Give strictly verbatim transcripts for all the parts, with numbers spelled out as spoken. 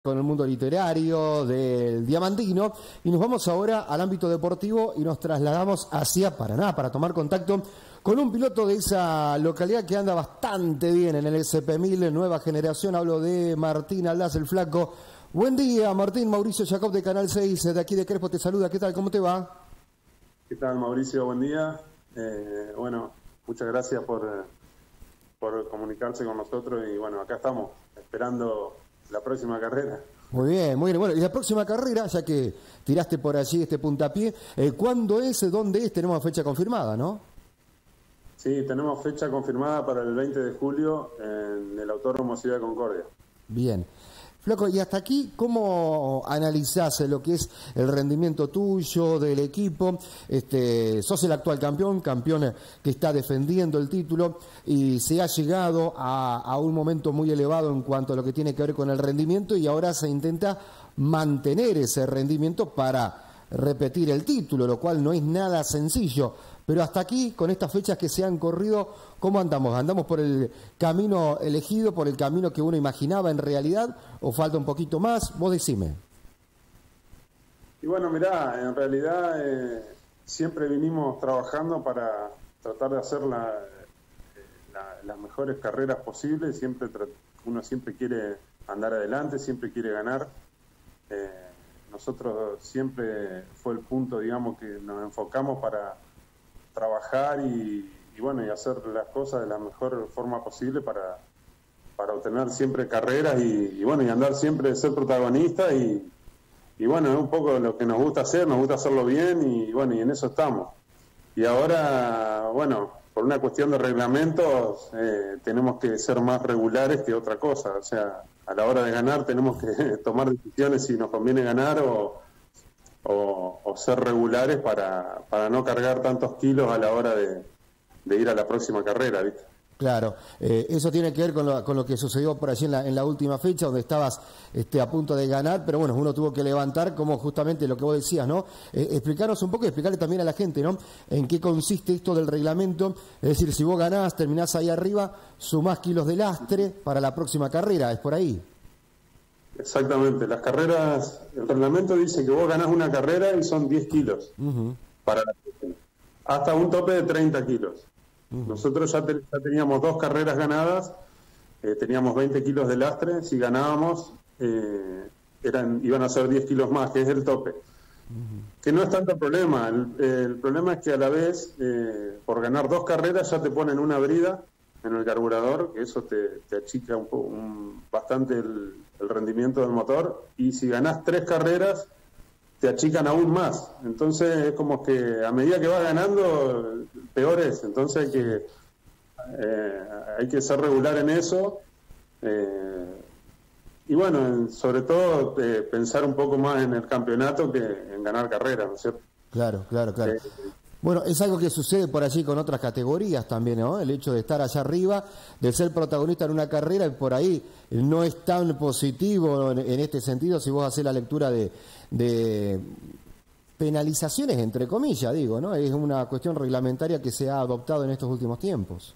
con el mundo literario del Diamantino, y nos vamos ahora al ámbito deportivo y nos trasladamos hacia Paraná para tomar contacto con un piloto de esa localidad que anda bastante bien en el S P mil, nueva generación. Hablo de Martín Aldaz, el Flaco. Buen día, Martín. Mauricio Jacob de Canal seis, de aquí de Crespo, te saluda. ¿Qué tal? ¿Cómo te va? ¿Qué tal, Mauricio? Buen día. Eh, bueno, muchas gracias por, por comunicarse con nosotros y bueno, acá estamos esperando la próxima carrera. Muy bien, muy bien. Bueno, y la próxima carrera, ya que tiraste por allí este puntapié, eh, ¿cuándo es? ¿Dónde es? Tenemos fecha confirmada, ¿no? Sí, tenemos fecha confirmada para el veinte de julio en el Autódromo Ciudad de Concordia. Bien. Flaco, y hasta aquí, ¿cómo analizás lo que es el rendimiento tuyo, del equipo? Este, sos el actual campeón, campeón que está defendiendo el título, y se ha llegado a, a un momento muy elevado en cuanto a lo que tiene que ver con el rendimiento, y ahora se intenta mantener ese rendimiento para repetir el título, lo cual no es nada sencillo. Pero hasta aquí, con estas fechas que se han corrido, ¿cómo andamos? ¿Andamos por el camino elegido, por el camino que uno imaginaba en realidad, o falta un poquito más? Vos decime. Y bueno, mirá, en realidad eh, siempre vinimos trabajando para tratar de hacer la, la, las mejores carreras posibles. Siempre uno siempre quiere andar adelante, siempre quiere ganar. Eh, nosotros siempre fue el punto, digamos, que nos enfocamos para trabajar y, y bueno, y hacer las cosas de la mejor forma posible para, para obtener siempre carreras y, y bueno, y andar siempre, ser protagonista y, y bueno, es un poco lo que nos gusta hacer, nos gusta hacerlo bien y bueno, y en eso estamos. Y ahora, bueno, por una cuestión de reglamentos, eh, tenemos que ser más regulares que otra cosa, o sea, a la hora de ganar tenemos que tomar decisiones si nos conviene ganar o O, o ser regulares para, para no cargar tantos kilos a la hora de, de ir a la próxima carrera, ¿viste? Claro, eh, eso tiene que ver con lo, con lo que sucedió por allí en la, en la última fecha, donde estabas este, a punto de ganar, pero bueno, uno tuvo que levantar, como justamente lo que vos decías, ¿no? Eh, explicarnos un poco y explicarle también a la gente, ¿no? En qué consiste esto del reglamento, es decir, si vos ganás, terminás ahí arriba, sumás kilos de lastre para la próxima carrera, ¿es por ahí? Exactamente, las carreras, el reglamento dice que vos ganás una carrera y son diez kilos uh-huh. para la próxima, hasta un tope de treinta kilos. Uh-huh. Nosotros ya, te, ya teníamos dos carreras ganadas, eh, teníamos veinte kilos de lastre, si ganábamos eh, eran, iban a ser diez kilos más, que es el tope. Uh-huh. Que no es tanto problema, el, eh, el problema es que a la vez, eh, por ganar dos carreras ya te ponen una brida en el carburador, que eso te, te achica un poco, un, bastante el, el rendimiento del motor, y si ganás tres carreras te achican aún más. Entonces es como que a medida que vas ganando peor es, entonces hay que eh, hay que ser regular en eso eh, y bueno, sobre todo eh, pensar un poco más en el campeonato que en ganar carreras, ¿no es cierto? Claro, claro, claro. Eh, Bueno, es algo que sucede por allí con otras categorías también, ¿no? El hecho de estar allá arriba, de ser protagonista en una carrera, y por ahí no es tan positivo en, en este sentido si vos haces la lectura de, de penalizaciones, entre comillas, digo, ¿no? Es una cuestión reglamentaria que se ha adoptado en estos últimos tiempos.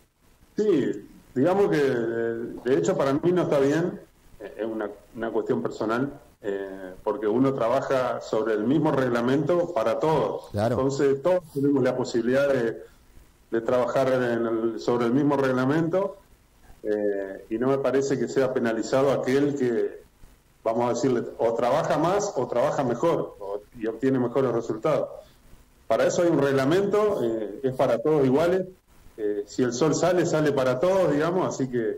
Sí, digamos que de hecho para mí no está bien, es una, una cuestión personal. Eh, porque uno trabaja sobre el mismo reglamento para todos. Claro. Entonces todos tenemos la posibilidad de, de trabajar en el, sobre el mismo reglamento eh, y no me parece que sea penalizado aquel que, vamos a decirle, o trabaja más o trabaja mejor o, y obtiene mejores resultados. Para eso hay un reglamento, eh, es para todos iguales. Eh, si el sol sale, sale para todos, digamos, así que...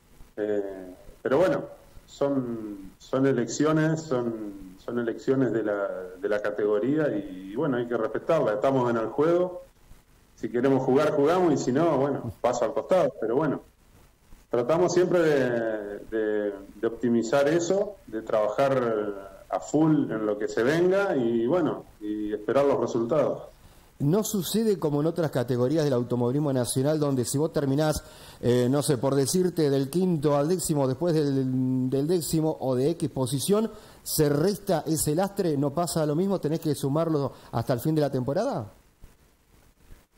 Eh, pero bueno, son son elecciones son son elecciones de la de la categoría y, y bueno, hay que respetarla. Estamos en el juego, si queremos jugar jugamos y si no, bueno, paso al costado, pero bueno, tratamos siempre de, de, de optimizar eso, de trabajar a full en lo que se venga y bueno, y esperar los resultados. No sucede como en otras categorías del automovilismo nacional, donde si vos terminás, eh, no sé, por decirte, del quinto al décimo, después del, del décimo o de X posición, se resta ese lastre, ¿no pasa lo mismo? ¿Tenés que sumarlo hasta el fin de la temporada?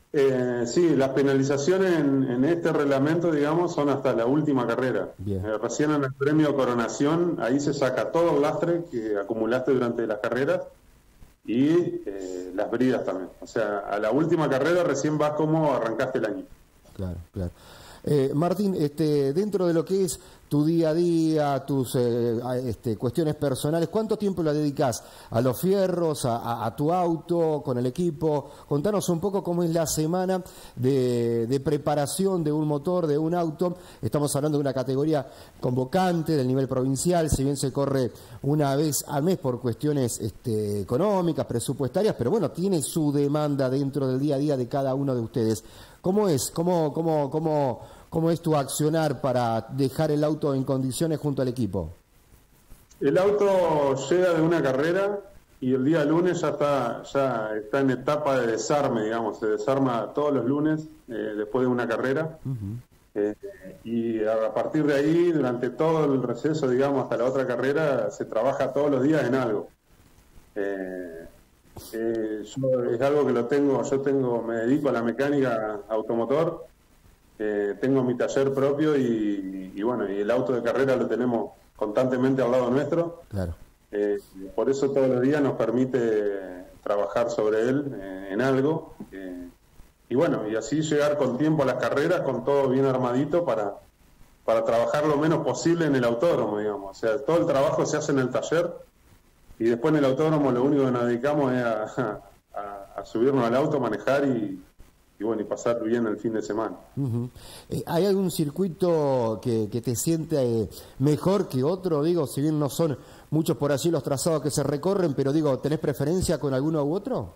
Eh, sí, las penalizaciones en, en este reglamento, digamos, son hasta la última carrera. Eh, recién en el premio Coronación, ahí se saca todo el lastre que acumulaste durante las carreras y eh, las bridas también. O sea, a la última carrera recién vas como arrancaste el año. Claro, claro. Eh, Martín, este, dentro de lo que es tu día a día, tus eh, este, cuestiones personales, ¿cuánto tiempo le dedicas a los fierros, a, a, a tu auto, con el equipo? Contanos un poco cómo es la semana de, de preparación de un motor, de un auto. Estamos hablando de una categoría convocante del nivel provincial, si bien se corre una vez al mes por cuestiones este, económicas, presupuestarias, pero bueno, tiene su demanda dentro del día a día de cada uno de ustedes. ¿Cómo es? ¿Cómo, cómo, cómo, cómo es tu accionar para dejar el auto en condiciones junto al equipo? El auto llega de una carrera y el día lunes ya está, ya está en etapa de desarme, digamos. Se desarma todos los lunes eh, después de una carrera. Uh-huh. eh, y a partir de ahí, durante todo el receso, digamos, hasta la otra carrera, se trabaja todos los días en algo. Eh, Eh, yo es algo que lo tengo, yo tengo, me dedico a la mecánica automotor, eh, tengo mi taller propio y, y bueno, y el auto de carrera lo tenemos constantemente al lado nuestro. Claro. Eh, por eso todos los días nos permite trabajar sobre él eh, en algo. Eh, y bueno, y así llegar con tiempo a las carreras, con todo bien armadito para, para trabajar lo menos posible en el autódromo, digamos. O sea, todo el trabajo se hace en el taller. Y después en el autódromo lo único que nos dedicamos es a, a, a subirnos al auto, manejar y, y bueno, y pasar bien el fin de semana. Uh-huh. eh, ¿Hay algún circuito que, que te siente eh, mejor que otro? Digo, si bien no son muchos por allí los trazados que se recorren, pero digo, ¿tenés preferencia con alguno u otro?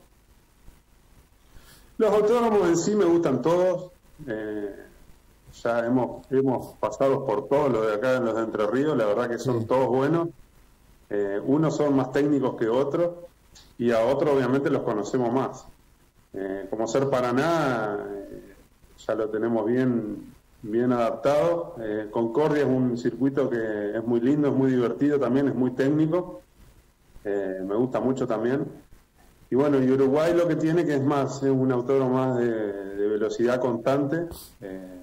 Los autódromos en sí me gustan todos. Eh, ya hemos, hemos pasado por todos los de acá, los de Entre Ríos, la verdad que son sí. todos buenos. Eh, unos son más técnicos que otros y a otros obviamente los conocemos más. Eh, como Ser Paraná eh, ya lo tenemos bien, bien adaptado. Eh, Concordia es un circuito que es muy lindo, es muy divertido también, es muy técnico. Eh, me gusta mucho también. Y bueno, y Uruguay lo que tiene que es más, es un autódromo más de, de velocidad constante, eh,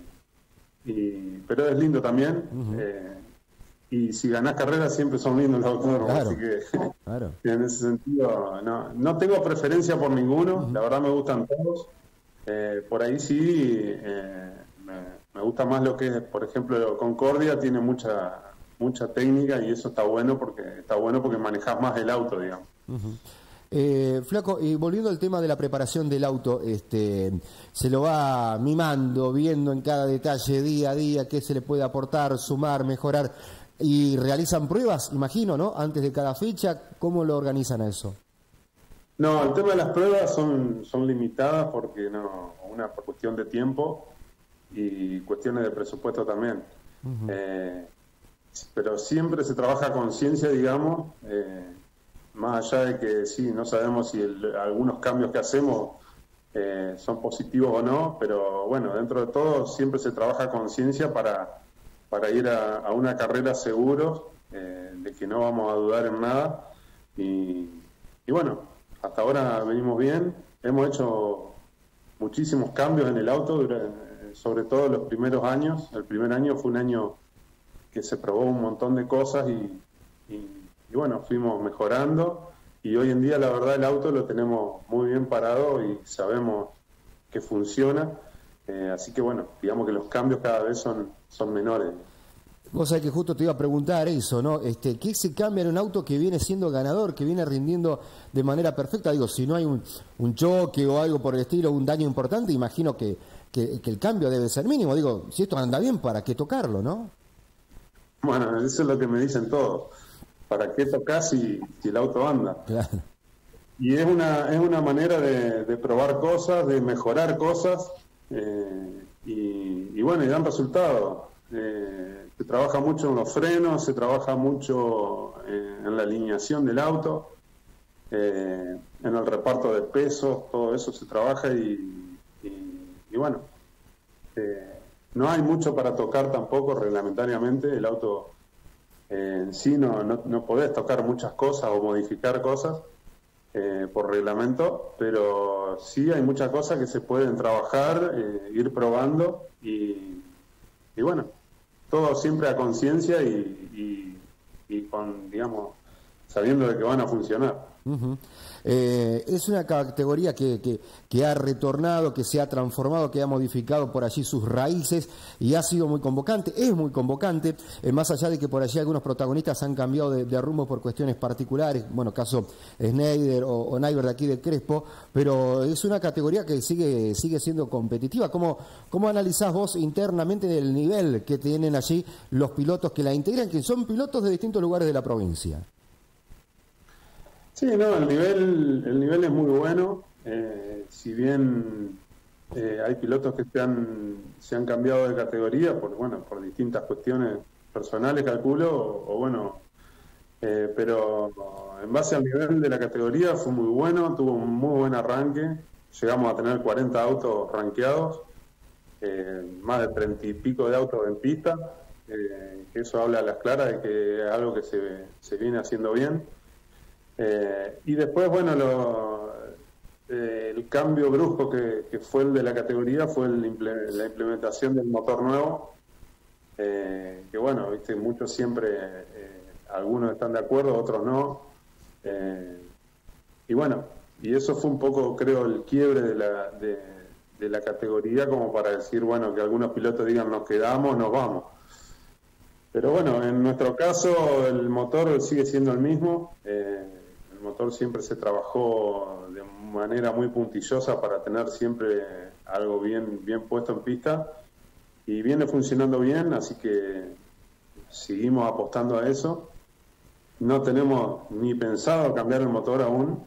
y, pero es lindo también. Uh-huh. eh, Y si ganás carreras siempre son lindos los autódromos, claro, así que claro. en ese sentido no, no tengo preferencia por ninguno, uh-huh. la verdad me gustan todos. Eh, por ahí sí, eh, me, me gusta más lo que es, por ejemplo, Concordia tiene mucha mucha técnica y eso está bueno porque está bueno porque manejás más el auto, digamos. Uh-huh. Eh, Flaco, y volviendo al tema de la preparación del auto, este, se lo va mimando, viendo en cada detalle día a día qué se le puede aportar, sumar, mejorar. Y realizan pruebas, imagino, ¿no? Antes de cada fecha, ¿cómo lo organizan a eso? No, el tema de las pruebas son, son limitadas porque no, una cuestión de tiempo y cuestiones de presupuesto también. Uh-huh. Eh, pero siempre se trabaja a conciencia, digamos, eh, más allá de que sí, no sabemos si el, algunos cambios que hacemos eh, son positivos o no, pero bueno, dentro de todo siempre se trabaja a conciencia para para ir a, a una carrera seguros, eh, de que no vamos a dudar en nada. Y, y bueno, hasta ahora venimos bien. Hemos hecho muchísimos cambios en el auto, durante, sobre todo los primeros años. El primer año fue un año que se probó un montón de cosas y, y, y bueno, fuimos mejorando. Y hoy en día, la verdad, el auto lo tenemos muy bien parado y sabemos que funciona. Eh, así que bueno, digamos que los cambios cada vez son, son menores. Vos sabés que justo te iba a preguntar eso, ¿no? Este, ¿qué se cambia en un auto que viene siendo ganador, que viene rindiendo de manera perfecta? Digo, si no hay un, un choque o algo por el estilo, un daño importante, imagino que, que, que el cambio debe ser mínimo. Digo, si esto anda bien, ¿para qué tocarlo, no? Bueno, eso es lo que me dicen todos. ¿Para qué tocar si, si el auto anda? Claro. Y es una, es una manera de, de probar cosas, de mejorar cosas. Eh, y, y bueno, y dan resultados. Eh, se trabaja mucho en los frenos, se trabaja mucho eh, en la alineación del auto, eh, en el reparto de pesos, todo eso se trabaja y, y, y bueno, eh, no hay mucho para tocar tampoco reglamentariamente. El auto eh, en sí no, no, no podés tocar muchas cosas o modificar cosas. eh, por reglamento, pero sí hay muchas cosas que se pueden trabajar, eh, ir probando y, y bueno, todo siempre a conciencia y, y, y con, digamos, sabiendo de que van a funcionar. Uh-huh. eh, es una categoría que, que, que ha retornado, que se ha transformado, que ha modificado por allí sus raíces y ha sido muy convocante, es muy convocante, eh, más allá de que por allí algunos protagonistas han cambiado de, de rumbo por cuestiones particulares, bueno, caso Schneider o, o Naiber de aquí de Crespo, pero es una categoría que sigue, sigue siendo competitiva. ¿Cómo, cómo analizás vos internamente el nivel que tienen allí los pilotos que la integran, que son pilotos de distintos lugares de la provincia? Sí, no, el nivel, el nivel es muy bueno. Eh, si bien eh, hay pilotos que se han, se han cambiado de categoría por, bueno, por distintas cuestiones personales, calculo, o, o bueno, eh, pero en base al nivel de la categoría fue muy bueno, tuvo un muy buen arranque. Llegamos a tener cuarenta autos rankeados, eh, más de treinta y pico de autos en pista, eh, que eso habla a las claras de que es algo que se, se viene haciendo bien. Eh, y después, bueno, lo, eh, el cambio brusco que, que fue el de la categoría fue el imple la implementación del motor nuevo, eh, que bueno, viste, muchos siempre, eh, algunos están de acuerdo, otros no, eh, y bueno, y eso fue un poco, creo, el quiebre de la, de, de la categoría, como para decir, bueno, que algunos pilotos digan nos quedamos, nos vamos. Pero bueno, en nuestro caso el motor sigue siendo el mismo. Eh, el motor siempre se trabajó de manera muy puntillosa para tener siempre algo bien, bien puesto en pista y viene funcionando bien, así que seguimos apostando a eso. No tenemos ni pensado cambiar el motor aún,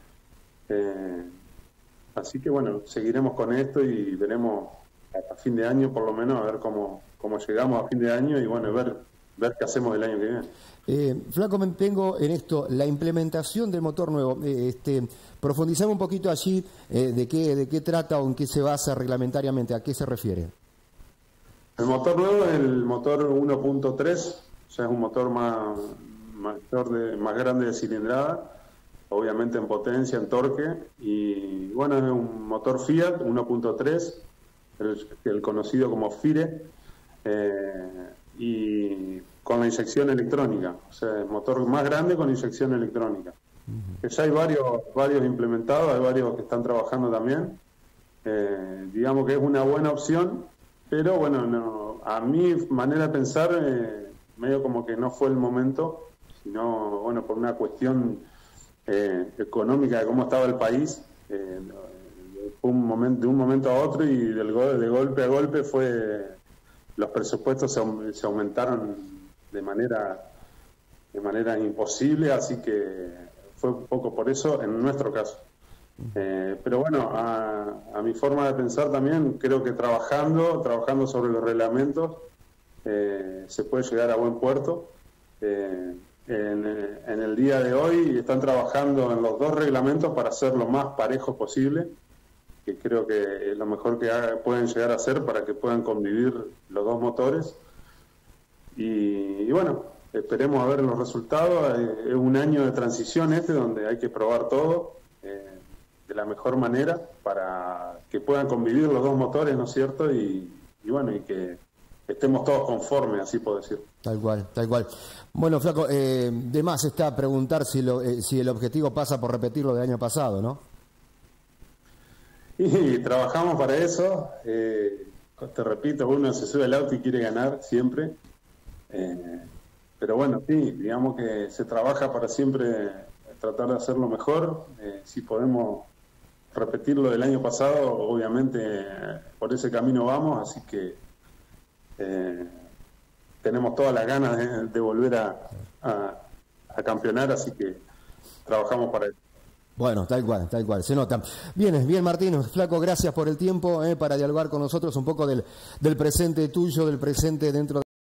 eh, así que bueno, seguiremos con esto y veremos a fin de año por lo menos a ver cómo, cómo llegamos a fin de año y bueno, ver ver qué hacemos el año que viene. Eh, Flaco, me tengo en esto, la implementación del motor nuevo. Eh, este, profundizame un poquito allí eh, de qué de qué trata o en qué se basa reglamentariamente, a qué se refiere. El motor nuevo es el motor uno punto tres, o sea, es un motor más, mayor de, más grande de cilindrada, obviamente en potencia, en torque, y bueno, es un motor Fiat uno punto tres, el, el conocido como FIRE, eh, y con la inyección electrónica, o sea, el motor más grande con inyección electrónica. Uh-huh. Ya hay varios varios implementados, hay varios que están trabajando también. Eh, digamos que es una buena opción, pero bueno, no, a mi manera de pensar, eh, medio como que no fue el momento, sino, bueno, por una cuestión eh, económica de cómo estaba el país, eh, fue un momento, de un momento a otro y del go de golpe a golpe fue... los presupuestos se, se aumentaron de manera de manera imposible, así que fue un poco por eso en nuestro caso. Eh, pero bueno, a, a mi forma de pensar también, creo que trabajando, trabajando sobre los reglamentos, eh, se puede llegar a buen puerto. Eh, en, en el día de hoy están trabajando en los dos reglamentos para hacer lo más parejo posible, que creo que es lo mejor que haga, pueden llegar a hacer para que puedan convivir los dos motores. Y, y bueno, esperemos a ver los resultados. Eh, es un año de transición este, donde hay que probar todo eh, de la mejor manera para que puedan convivir los dos motores, ¿no es cierto? Y, y bueno, y que estemos todos conformes, así puedo decir. Tal cual, tal cual. Bueno, Flaco, eh, de más está preguntar si, lo, eh, si el objetivo pasa por repetir lo del año pasado, ¿no? Y trabajamos para eso, eh, te repito, uno se sube al auto y quiere ganar siempre, eh, pero bueno, sí, digamos que se trabaja para siempre tratar de hacerlo mejor. Eh, si podemos repetir lo del año pasado, obviamente eh, por ese camino vamos, así que eh, tenemos todas las ganas de, de volver a, a, a campeonar, así que trabajamos para eso. Bueno, tal cual, tal cual, se nota. Bien, bien, Martín, Flaco, gracias por el tiempo eh, para dialogar con nosotros un poco del, del presente tuyo, del presente dentro de...